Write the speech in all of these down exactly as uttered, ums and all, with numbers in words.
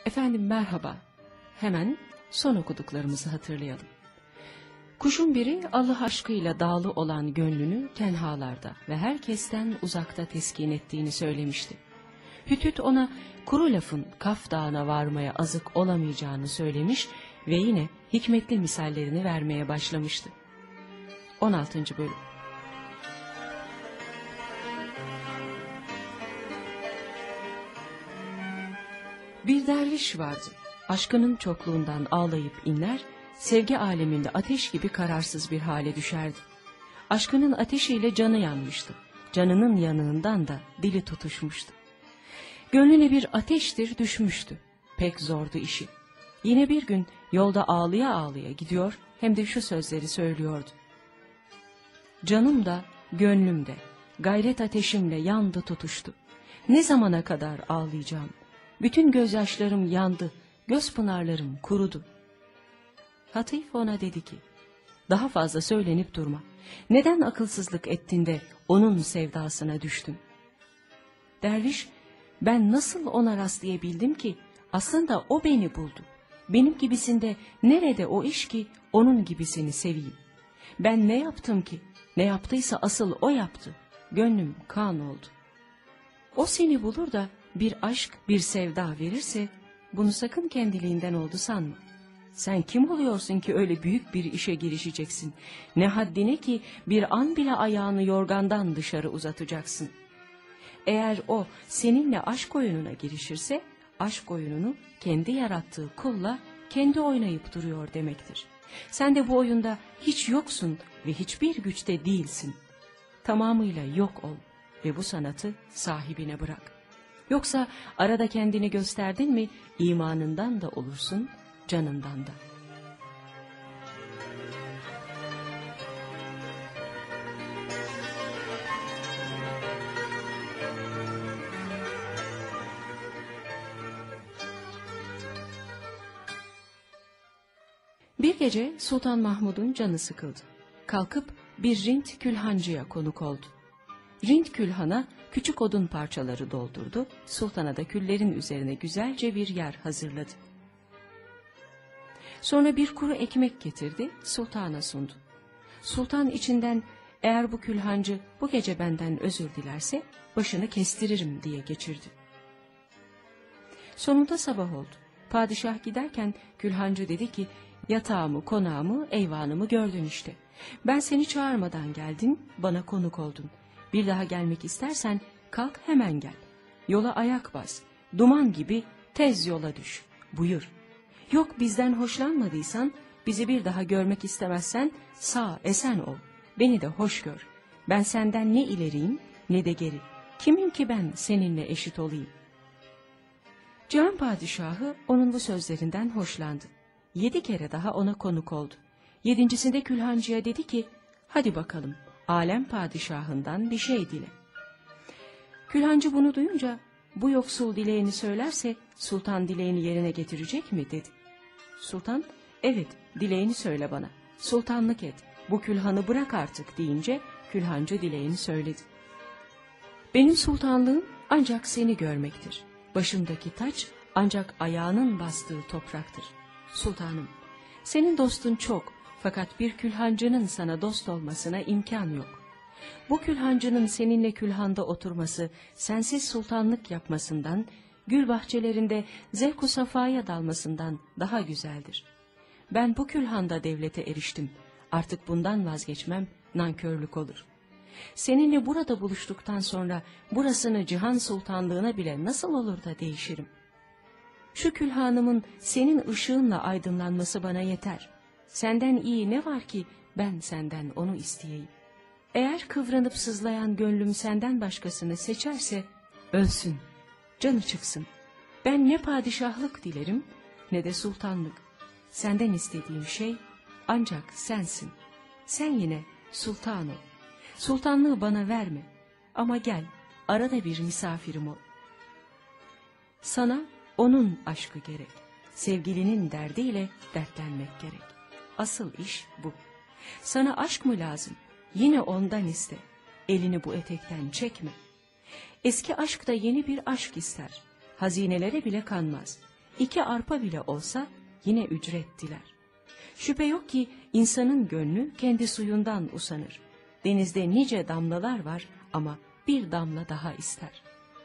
Efendim merhaba. Hemen son okuduklarımızı hatırlayalım. Kuşun biri Allah aşkıyla dağlı olan gönlünü tenhalarda ve herkesten uzakta teskin ettiğini söylemişti. Hütüt ona kuru lafın Kaf Dağı'na varmaya azık olamayacağını söylemiş ve yine hikmetli misallerini vermeye başlamıştı. on altıncı bölüm. Bir derviş vardı. Aşkının çokluğundan ağlayıp inler, sevgi aleminde ateş gibi kararsız bir hale düşerdi. Aşkının ateşiyle canı yanmıştı. Canının yanığından da dili tutuşmuştu. Gönlüne bir ateştir düşmüştü. Pek zordu işi. Yine bir gün yolda ağlıya ağlıya gidiyor, hem de şu sözleri söylüyordu. Canım da gönlüm de gayret ateşimle yandı tutuştu. Ne zamana kadar ağlayacağım? Bütün gözyaşlarım yandı, göz pınarlarım kurudu. Hatif ona dedi ki, daha fazla söylenip durma. Neden akılsızlık ettin de onun sevdasına düştün? Derviş, ben nasıl ona rastlayabildim ki? Aslında o beni buldu. Benim gibisinde nerede o iş ki onun gibisini seveyim? Ben ne yaptım ki? Ne yaptıysa asıl o yaptı. Gönlüm kan oldu. O seni bulur da bir aşk, bir sevda verirse, bunu sakın kendiliğinden oldu sanma. Sen kim oluyorsun ki öyle büyük bir işe girişeceksin? Ne haddine ki bir an bile ayağını yorgandan dışarı uzatacaksın. Eğer o seninle aşk oyununa girişirse, aşk oyununu kendi yarattığı kulla kendi oynayıp duruyor demektir. Sen de bu oyunda hiç yoksun ve hiçbir güçte değilsin. Tamamıyla yok ol ve bu sanatı sahibine bırak. Yoksa arada kendini gösterdin mi imanından da olursun, canından da. Bir gece Sultan Mahmud'un canı sıkıldı. Kalkıp bir Rint külhancıya konuk oldu. Rint külhana küçük odun parçaları doldurdu, sultana da küllerin üzerine güzelce bir yer hazırladı. Sonra bir kuru ekmek getirdi, sultana sundu. Sultan içinden, eğer bu külhancı bu gece benden özür dilerse başını kestiririm diye geçirdi. Sonunda sabah oldu. Padişah giderken külhancı dedi ki, yatağımı, konağımı, eyvanımı gördün işte. Ben seni çağırmadan geldim, bana konuk oldun. Bir daha gelmek istersen kalk hemen gel. Yola ayak bas, duman gibi tez yola düş, buyur. Yok bizden hoşlanmadıysan, bizi bir daha görmek istemezsen sağ esen ol. Beni de hoş gör. Ben senden ne ileriyim ne de geri. Kimim ki ben seninle eşit olayım? Cihan padişahı onun bu sözlerinden hoşlandı. Yedi kere daha ona konuk oldu. Yedincisinde külhancıya dedi ki, hadi bakalım, alem padişahından bir şey dile. Külhancı bunu duyunca, bu yoksul dileğini söylerse sultan dileğini yerine getirecek mi dedi. Sultan, evet dileğini söyle bana, sultanlık et, bu külhanı bırak artık deyince külhancı dileğini söyledi. Benim sultanlığım ancak seni görmektir. Başımdaki taç ancak ayağının bastığı topraktır. Sultanım, senin dostun çok, fakat bir külhancının sana dost olmasına imkan yok. Bu külhancının seninle külhanda oturması, sensiz sultanlık yapmasından, gül bahçelerinde zevk-u safaya dalmasından daha güzeldir. Ben bu külhanda devlete eriştim, artık bundan vazgeçmem nankörlük olur. Seninle burada buluştuktan sonra burasını cihan sultanlığına bile nasıl olur da değişirim? Şu külhanımın senin ışığınla aydınlanması bana yeter. Senden iyi ne var ki ben senden onu isteyeyim? Eğer kıvranıp sızlayan gönlüm senden başkasını seçerse ölsün, canı çıksın. Ben ne padişahlık dilerim ne de sultanlık. Senden istediğim şey ancak sensin. Sen yine sultan ol. Sultanlığı bana verme ama gel arada bir misafirim ol. Sana onun aşkı gerek. Sevgilinin derdiyle dertlenmek gerek. Asıl iş bu. Sana aşk mı lazım? Yine ondan iste. Elini bu etekten çekme. Eski aşk da yeni bir aşk ister. Hazinelere bile kanmaz. iki arpa bile olsa yine ücret diler. Şüphe yok ki insanın gönlü kendi suyundan usanır. Denizde nice damlalar var ama bir damla daha ister.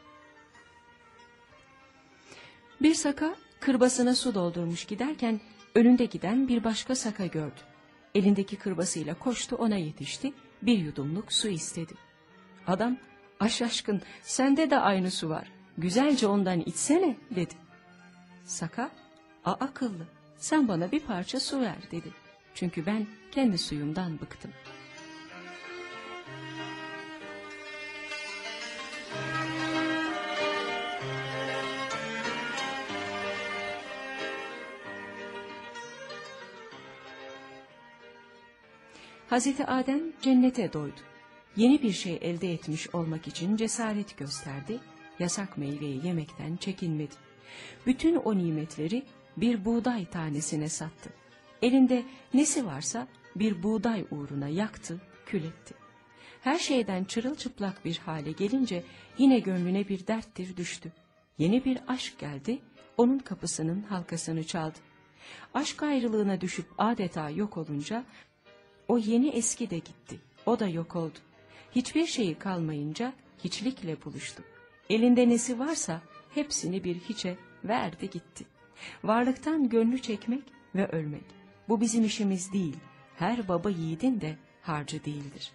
Bir saka kırbasına su doldurmuş giderken önünde giden bir başka saka gördü. Elindeki kırbasıyla koştu, ona yetişti, bir yudumluk su istedi. Adam, "Aş aşkın, sende de aynı su var, güzelce ondan içsene," dedi. Saka, "A akıllı, sen bana bir parça su ver," dedi. "Çünkü ben kendi suyumdan bıktım." Hazreti Adem cennete doydu. Yeni bir şey elde etmiş olmak için cesaret gösterdi, yasak meyveyi yemekten çekinmedi. Bütün o nimetleri bir buğday tanesine sattı. Elinde nesi varsa bir buğday uğruna yaktı, kül etti. Her şeyden çırılçıplak bir hale gelince yine gönlüne bir derttir düştü. Yeni bir aşk geldi, onun kapısının halkasını çaldı. Aşk ayrılığına düşüp adeta yok olunca o yeni eski de gitti, o da yok oldu. Hiçbir şeyi kalmayınca hiçlikle buluştu. Elinde nesi varsa hepsini bir hiçe verdi gitti. Varlıktan gönlü çekmek ve ölmek, bu bizim işimiz değil, her baba yiğidin de harcı değildir.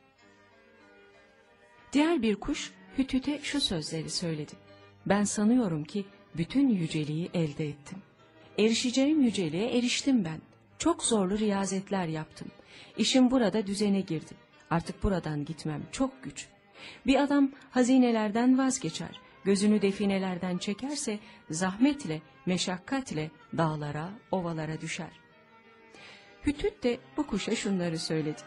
Diğer bir kuş Hütüt'e şu sözleri söyledi: "Ben sanıyorum ki bütün yüceliği elde ettim. Erişeceğim yüceliğe eriştim ben. Çok zorlu riyazetler yaptım. İşim burada düzene girdi. Artık buradan gitmem çok güç. Bir adam hazinelerden vazgeçer, gözünü definelerden çekerse zahmetle, meşakkatle dağlara, ovalara düşer." Hütüt de bu kuşa şunları söyledi: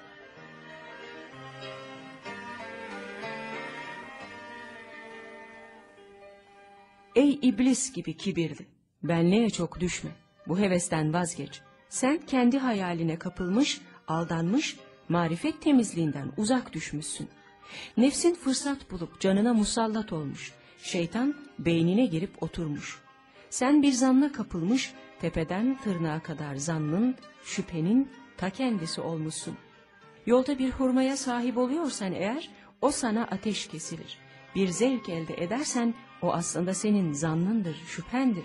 "Ey iblis gibi kibirli, benliğe çok düşme, bu hevesten vazgeç. Sen kendi hayaline kapılmış, aldanmış, marifet temizliğinden uzak düşmüşsün. Nefsin fırsat bulup canına musallat olmuş, şeytan beynine girip oturmuş. Sen bir zanna kapılmış, tepeden tırnağa kadar zannın, şüphenin ta kendisi olmuşsun. Yolda bir hurmaya sahip oluyorsan eğer, o sana ateş kesilir. Bir zevk elde edersen, o aslında senin zannındır, şüphendir.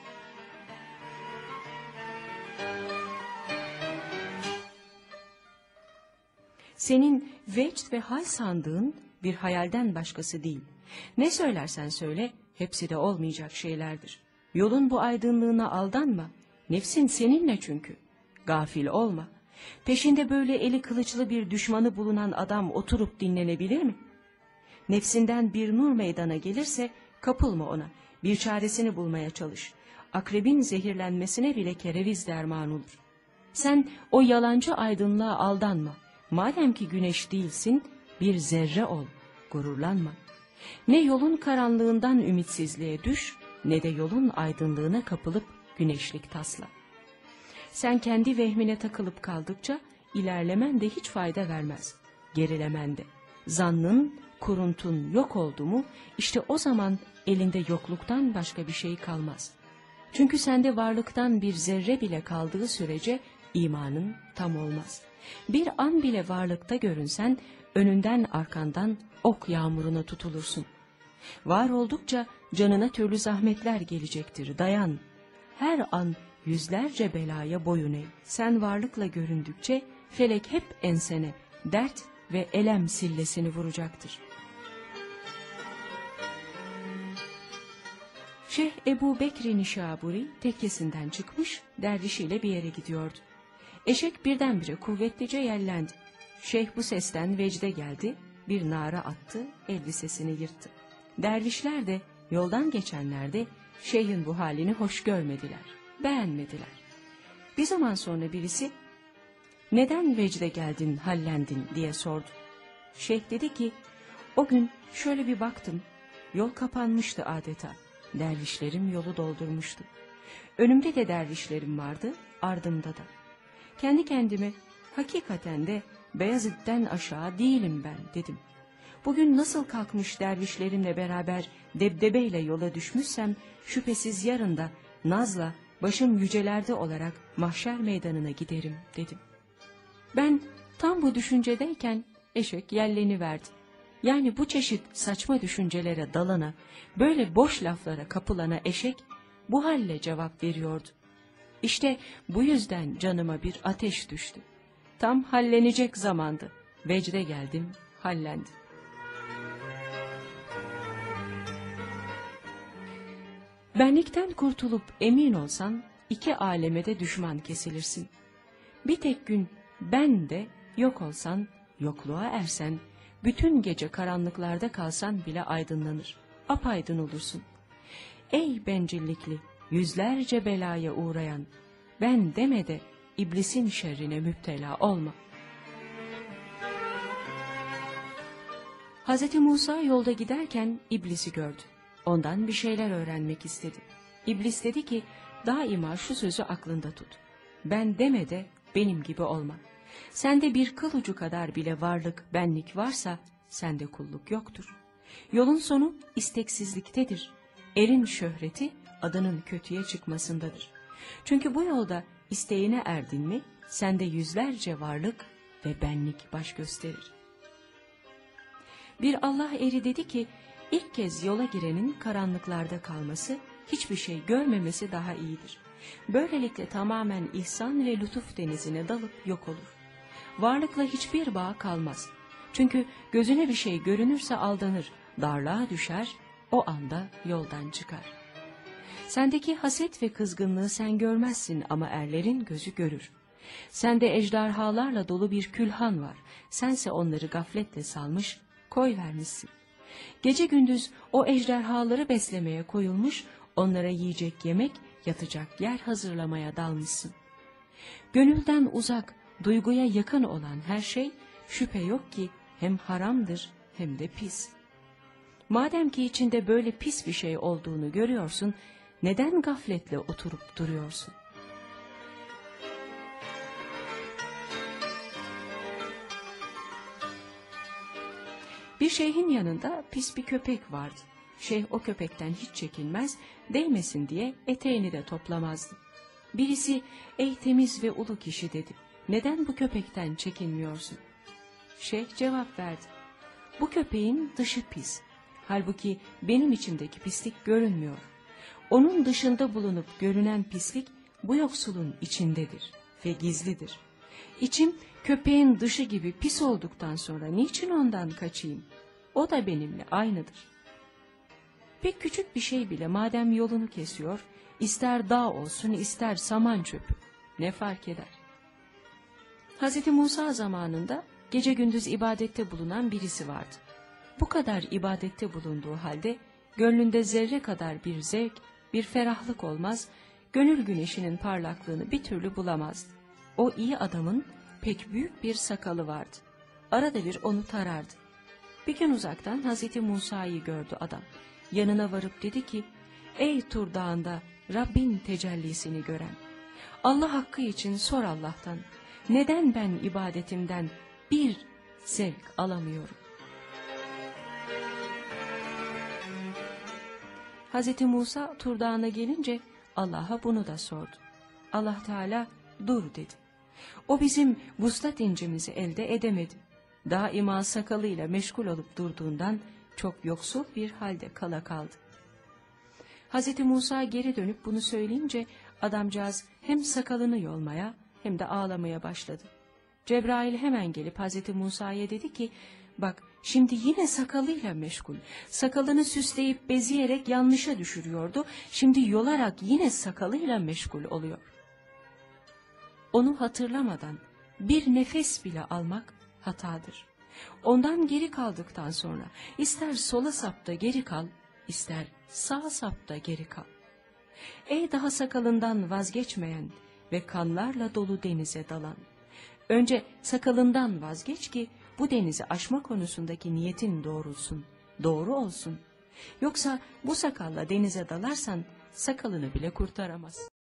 Senin vecd ve hal sandığın bir hayalden başkası değil. Ne söylersen söyle, hepsi de olmayacak şeylerdir. Yolun bu aydınlığına aldanma, nefsin seninle çünkü. Gafil olma. Peşinde böyle eli kılıçlı bir düşmanı bulunan adam oturup dinlenebilir mi? Nefsinden bir nur meydana gelirse kapılma ona, bir çaresini bulmaya çalış. Akrebin zehirlenmesine bile kereviz derman olur. Sen o yalancı aydınlığa aldanma. Madem ki güneş değilsin, bir zerre ol, gururlanma. Ne yolun karanlığından ümitsizliğe düş, ne de yolun aydınlığına kapılıp güneşlik tasla. Sen kendi vehmine takılıp kaldıkça ilerlemen de hiç fayda vermez, gerilemen de. Zannın, kuruntun yok oldu mu, işte o zaman elinde yokluktan başka bir şey kalmaz. Çünkü sende varlıktan bir zerre bile kaldığı sürece imanın tam olmaz. Bir an bile varlıkta görünsen, önünden arkandan ok yağmuruna tutulursun. Var oldukça canına türlü zahmetler gelecektir, dayan. Her an yüzlerce belaya boyun eğ. Sen varlıkla göründükçe felek hep ensene dert ve elem sillesini vuracaktır. Şeyh Ebu Bekr Nişaburi tekkesinden çıkmış, dervişiyle bir yere gidiyordu. Eşek birdenbire kuvvetlice yellendi. Şeyh bu sesten vecde geldi, bir nara attı, elbisesini yırttı. Dervişler de, yoldan geçenler de şeyhin bu halini hoş görmediler, beğenmediler. Bir zaman sonra birisi, "Neden vecde geldin, hallendin?" diye sordu. Şeyh dedi ki, "O gün şöyle bir baktım, yol kapanmıştı adeta. Dervişlerim yolu doldurmuştu. Önümde de dervişlerim vardı, ardımda da. Kendi kendime, hakikaten de Beyazıt'tan aşağı değilim ben," dedim. Bugün nasıl kalkmış dervişlerimle beraber debdebeyle yola düşmüşsem, şüphesiz yarın da nazla başım yücelerde olarak mahşer meydanına giderim dedim. Ben tam bu düşüncedeyken eşek yelleniverdi. Yani bu çeşit saçma düşüncelere dalana, böyle boş laflara kapılana eşek bu halle cevap veriyordu. İşte bu yüzden canıma bir ateş düştü. Tam hallenecek zamandı. Vecde geldim, hallendim. Benlikten kurtulup emin olsan, iki aleme de düşman kesilirsin. Bir tek gün ben de yok olsan, yokluğa ersen, bütün gece karanlıklarda kalsan bile aydınlanır, apaydın olursun. Ey bencillikli, yüzlerce belaya uğrayan, ben deme de iblisin şerrine müptela olma. Hazreti Musa yolda giderken iblisi gördü. Ondan bir şeyler öğrenmek istedi. İblis dedi ki, daima şu sözü aklında tut. Ben deme de benim gibi olma. Sende bir kıl ucu kadar bile varlık, benlik varsa sende kulluk yoktur. Yolun sonu isteksizliktedir. Erin şöhreti adının kötüye çıkmasındadır. Çünkü bu yolda isteğine erdin mi, sende yüzlerce varlık ve benlik baş gösterir. Bir Allah eri dedi ki, ilk kez yola girenin karanlıklarda kalması, hiçbir şey görmemesi daha iyidir. Böylelikle tamamen ihsan ve lütuf denizine dalıp yok olur. Varlıkla hiçbir bağ kalmaz. Çünkü gözüne bir şey görünürse aldanır, darlığa düşer, o anda yoldan çıkar. Sendeki haset ve kızgınlığı sen görmezsin ama erlerin gözü görür. Sende ejderhalarla dolu bir külhan var, sense onları gafletle salmış, koy vermişsin. Gece gündüz o ejderhaları beslemeye koyulmuş, onlara yiyecek yemek, yatacak yer hazırlamaya dalmışsın. Gönülden uzak, duyguya yakın olan her şey, şüphe yok ki hem haramdır hem de pis. Madem ki içinde böyle pis bir şey olduğunu görüyorsun, neden gafletle oturup duruyorsun? Bir şeyhin yanında pis bir köpek vardı. Şeyh o köpekten hiç çekinmez, değmesin diye eteğini de toplamazdı. Birisi, ey temiz ve ulu kişi dedi, neden bu köpekten çekinmiyorsun? Şeyh cevap verdi, bu köpeğin dışı pis, halbuki benim içimdeki pislik görünmüyor. Onun dışında bulunup görünen pislik bu yoksulun içindedir ve gizlidir. İçim köpeğin dışı gibi pis olduktan sonra niçin ondan kaçayım? O da benimle aynıdır. Pek küçük bir şey bile madem yolunu kesiyor, ister dağ olsun ister saman çöpü, ne fark eder? Hazreti Musa zamanında gece gündüz ibadette bulunan birisi vardı. Bu kadar ibadette bulunduğu halde gönlünde zerre kadar bir zevk, bir ferahlık olmaz, gönül güneşinin parlaklığını bir türlü bulamazdı. O iyi adamın pek büyük bir sakalı vardı. Arada bir onu tarardı. Bir gün uzaktan Hazreti Musa'yı gördü adam. Yanına varıp dedi ki, ey Tur Dağı'nda Rabbin tecellisini gören, Allah hakkı için sor Allah'tan, neden ben ibadetimden bir zevk alamıyorum? Hazreti Musa Tur Dağı'na gelince Allah'a bunu da sordu. Allah Teala dur dedi. O bizim vuslat incimizi elde edemedi. Daima sakalıyla meşgul olup durduğundan çok yoksul bir halde kala kaldı. Hazreti Musa geri dönüp bunu söyleyince adamcağız hem sakalını yolmaya hem de ağlamaya başladı. Cebrail hemen gelip Hazreti Musa'ya dedi ki, bak şimdi yine sakalıyla meşgul, sakalını süsleyip bezeyerek yanlışa düşürüyordu, şimdi yolarak yine sakalıyla meşgul oluyor. Onu hatırlamadan bir nefes bile almak hatadır. Ondan geri kaldıktan sonra ister sola sapta geri kal, ister sağ sapta geri kal. Ey daha sakalından vazgeçmeyen ve kanlarla dolu denize dalan! Önce sakalından vazgeç ki bu denizi aşma konusundaki niyetin doğrulsun, doğru olsun. Yoksa bu sakalla denize dalarsan sakalını bile kurtaramaz.